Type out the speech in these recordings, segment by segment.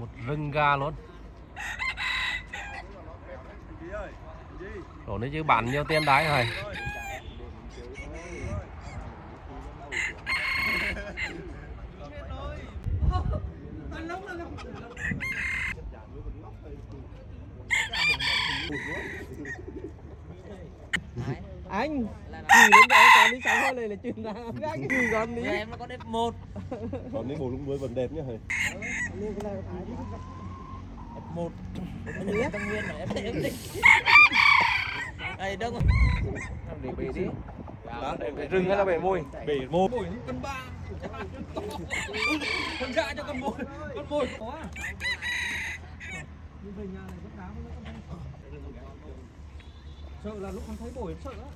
Một rừng gà luôn. Rồi đấy chứ bán nhiều tiền đái rồi. Anh chỉ đến đó con đi xong thôi là chuyện ra cái gì con đi em nó có F1 còn đến bộ lúc mới vẫn đẹp nhá thầy. F1 Tân Nguyên này em đi đây đông để bể đi Đó, bể rừng hay là bể môi? bể môi. mồi con ba con dạ cho con mồi quá Nhưng về nhà này vẫn đá vẫn sợ là lúc con thấy bổi sợ á.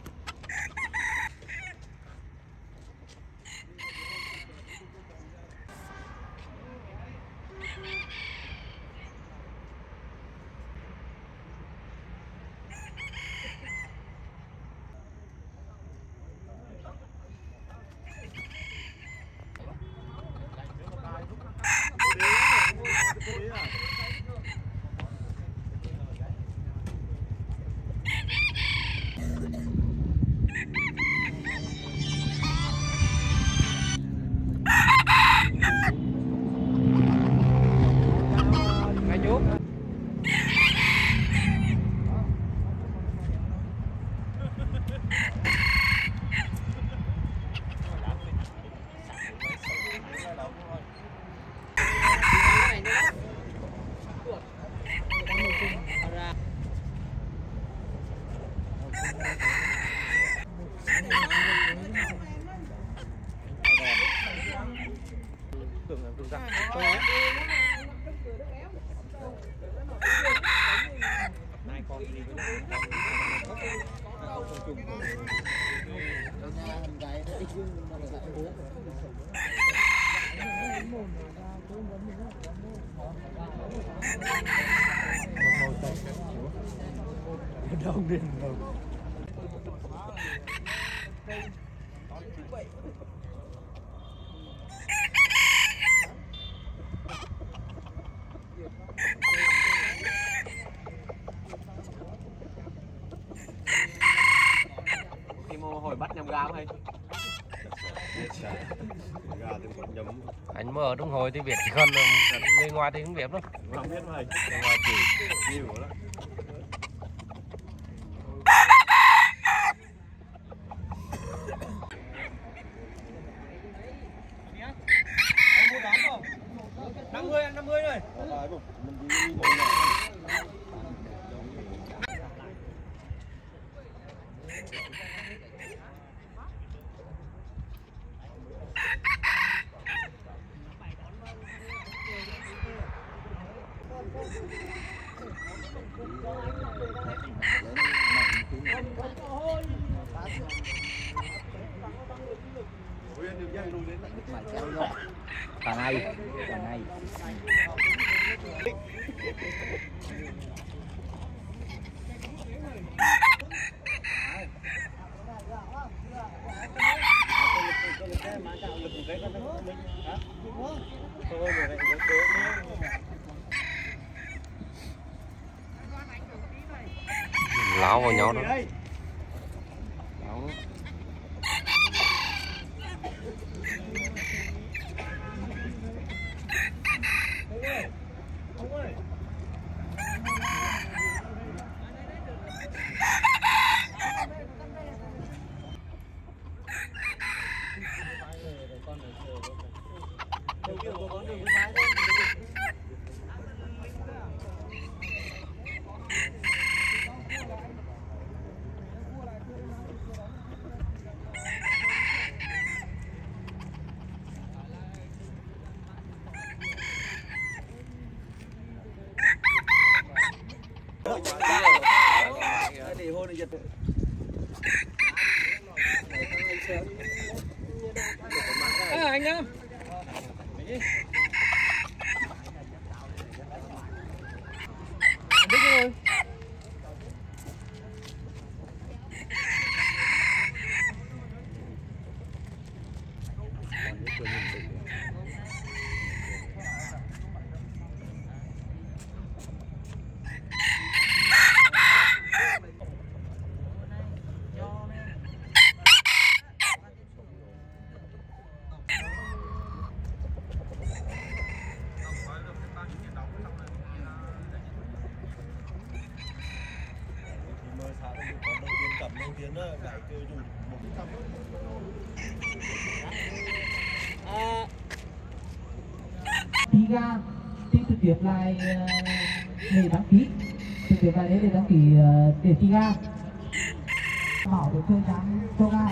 Đông điên rồi. Thì mô hồi bắt nhầm gà không hay? Gà thì còn nhấm. Anh mà ở trong hồi thì biết chỉ còn người ngoài thì không biết đâu. Không biết mày. Người ngoài chỉ Nhiều lắm. anh mua bán không 50 ăn 50 rồi Mình đi ngồi này. Cả ngày láo vào nhau đó. anh nhá biết rồi ga thì trực tiếp lại để đăng ký, trực tiếp lại để đăng ký để thi ga, bảo được thời gian cho ga.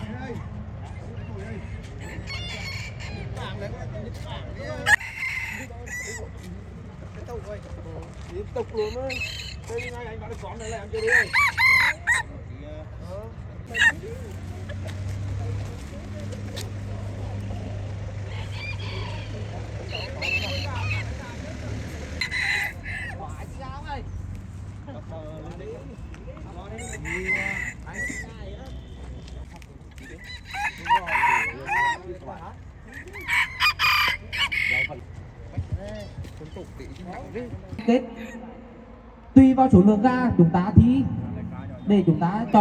Tiếp tục luôn á. Đây ngay anh bắt được con này là em chơi đi. Kết tùy vào số lượng ga chúng ta thi để chúng ta chọn